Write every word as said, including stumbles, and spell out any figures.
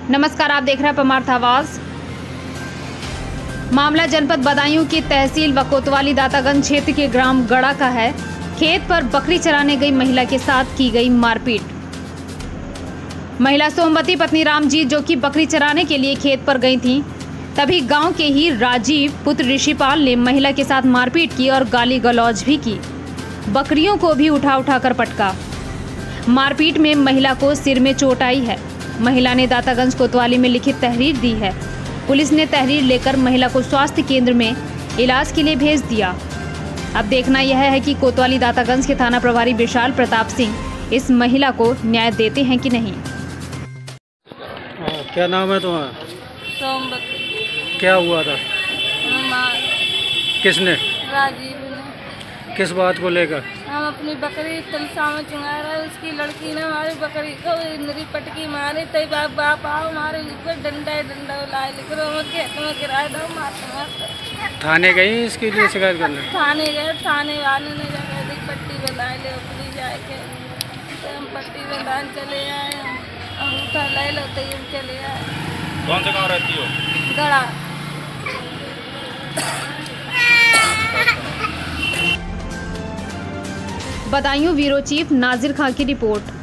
नमस्कार, आप देख रहे हैं परमार्थ आवाज। मामला जनपद बदायूं की तहसील व कोतवाली दातागंज क्षेत्र के ग्राम गड़ा का है। खेत पर बकरी चराने गई महिला के साथ की गई मारपीट। महिला सोमवती पत्नी रामजीत जो कि बकरी चराने के लिए खेत पर गई थी, तभी गांव के ही राजीव पुत्र ऋषिपाल ने महिला के साथ मारपीट की और गाली गलौज भी की। बकरियों को भी उठा उठा कर पटका। मारपीट में महिला को सिर में चोट आई है। महिला ने दातागंज कोतवाली में लिखित तहरीर दी है। पुलिस ने तहरीर लेकर महिला को स्वास्थ्य केंद्र में इलाज के लिए भेज दिया। अब देखना यह है कि कोतवाली दातागंज के थाना प्रभारी विशाल प्रताप सिंह इस महिला को न्याय देते हैं कि नहीं। क्या नाम है तुम्हारा? सोमवती। क्या हुआ था? किसने? राजीव ने। किस बात को लेकर? हम अपनी बकरी तलसा में चुंगा रहे, उसकी लड़की ने हमारी बकरी को नरी पटकी मारे। तय बाप बाप आओ हमारे ऊपर डंडा डंडा लाए लिख रहे खेत में किराए दो मारते मारते। थाने गई इसके लिए शिकायत करने? थाने गए, थाने वाले ने जगह दी पट्टी बंधाए ले ऊपरी जाके, तो हम पट्टी बंधाने चले आए। अंगूठा ले लो तो हम चले आए। कौन से गाँव रहती हो? गड़ा। बदायूं ब्यूरो चीफ नाजिर खां की रिपोर्ट।